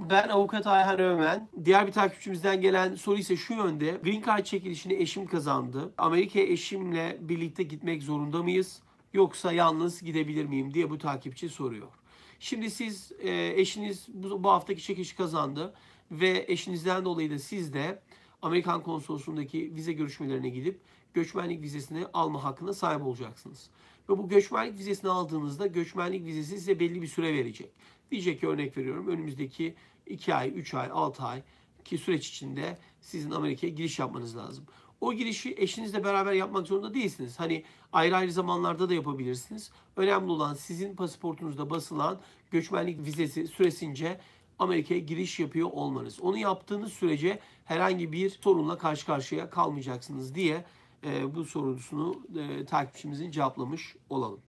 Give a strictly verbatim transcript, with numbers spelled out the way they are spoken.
ben avukat Ayhan Öğmen. Diğer bir takipçimizden gelen soru ise şu yönde. Green Card çekilişini eşim kazandı. Amerika'ya eşimle birlikte gitmek zorunda mıyız? Yoksa yalnız gidebilir miyim diye bu takipçi soruyor. Şimdi siz e, eşiniz bu, bu haftaki çekilişi kazandı ve eşinizden dolayı da siz de Amerikan konsolosluğundaki vize görüşmelerine gidip göçmenlik vizesini alma hakkına sahip olacaksınız. Ve bu göçmenlik vizesini aldığınızda göçmenlik vizesi size belli bir süre verecek. Diyecek ki örnek veriyorum önümüzdeki iki ay, üç ay, altı ay ki süreç içinde sizin Amerika'ya giriş yapmanız lazım. O girişi eşinizle beraber yapmak zorunda değilsiniz. Hani ayrı ayrı zamanlarda da yapabilirsiniz. Önemli olan sizin pasaportunuzda basılan göçmenlik vizesi süresince Amerika'ya giriş yapıyor olmanız. Onu yaptığınız sürece herhangi bir sorunla karşı karşıya kalmayacaksınız diye e, bu sorusunu e, takipçimizin cevaplamış olalım.